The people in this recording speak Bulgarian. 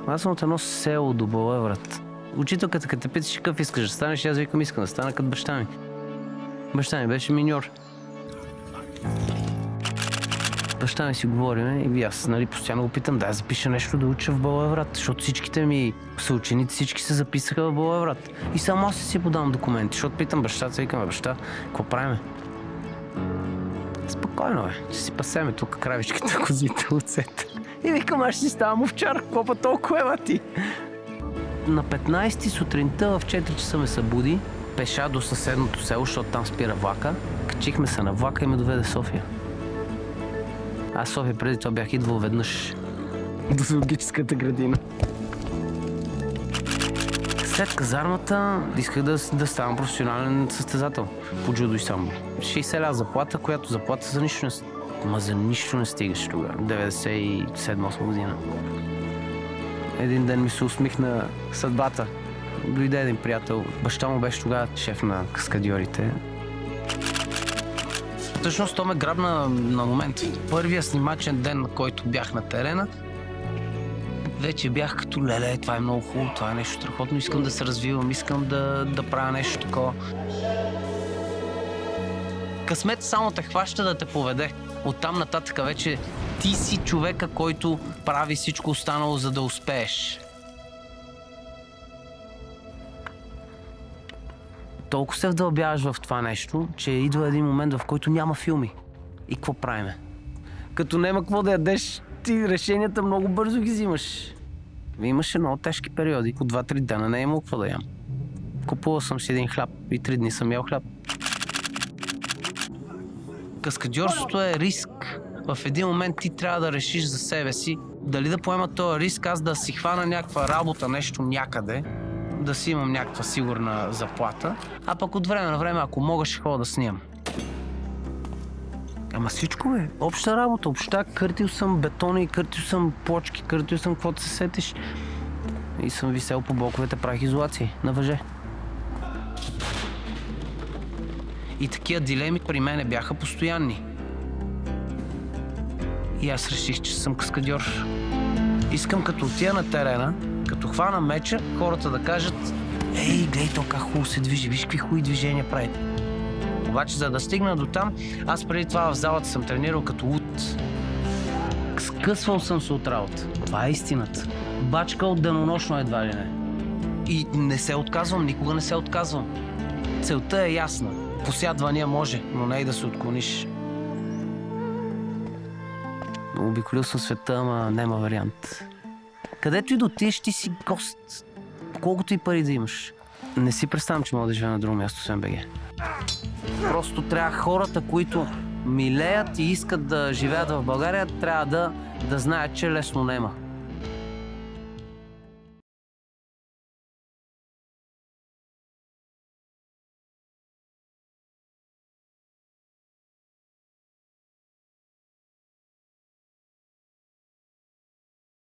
Аз съм от едно село до Благоевград. Учителката, като те питаш какъв искаш да станеш, аз викам, искам да стана като баща ми. Баща ми беше миньор. Баща ми си говорим и аз постоянно го питам, да запиша нещо да уча в Благоевград, защото всичките ми съученици, всички се записаха в Благоевград. И само аз си подавам документи, защото питам бащата, викам, баща, какво правиме? Спокойно ще си пасеме тук кравичката, козите, овцете. И викам, аз ще си ставам овчар, какво па толкова ева ти? На 15-ти сутринта в 4 часа ме събуди, пеша до съседното село, защото там спира влака. Качихме се на влака и ме доведе София. Аз София преди това бях идвал веднъж до зоологическата градина. След казармата исках да ставам професионален състезател по джудо и самбо. 60 ля заплата, която заплата за нищо за нищо не стигаш тогава. 97-8 година. Един ден ми се усмихна съдбата. Дойде един приятел. Баща му беше тогава шеф на каскадьорите. Всъщност то ме грабна на момент. Първия снимачен ден, на който бях на терена, вече бях като леле, това е много хубаво, това е нещо страхотно, искам да се развивам, искам да правя нещо такова. Късмет само те хваща да те поведе. Оттам нататък вече ти си човека, който прави всичко останало, за да успееш. Толкова се вдълбяваш в това нещо, че идва един момент, в който няма филми. И какво правиме? Като няма какво да ядеш, ти решенията много бързо ги взимаш. Имаше много тежки периоди. По 2-3 дена не е имало какво да ям. Купувал съм си един хляб и 3 дни съм ял хляб. Каскадьорството е риск. В един момент ти трябва да решиш за себе си дали да поема този риск, аз да си хвана някаква работа, нещо някъде, да си имам някаква сигурна заплата, а пък от време на време, ако мога, ще ходя да снимам. Ама всичко бе, обща работа, обща, къртил съм бетони, къртил съм плочки, къртил съм каквото се сетиш. И съм висел по блоковете, правих изолации на въже. И такива дилеми при мене бяха постоянни. И аз реших, че съм каскадьор. Искам като отида на терена, като хвана меча, хората да кажат: ей, гледай то как хубаво се движи, виж какви хубави движения прави. Обаче, за да стигна до там, аз преди това в залата съм тренирал като луд. Скъсвал съм се от работа. Това е истината. Бачкал денонощно едва ли не. И не се отказвам, никога не се отказвам. Целта е ясна. Посядвания може, но не и да се отклониш. Обиколил съм света, ама няма вариант. Където и да отидеш, ти си гост. Колкото и пари да имаш. Не си представям, че мога да живея на друго място, освен БГ. Просто трябва хората, които милеят и искат да живеят в България, трябва да знаят, че лесно нема.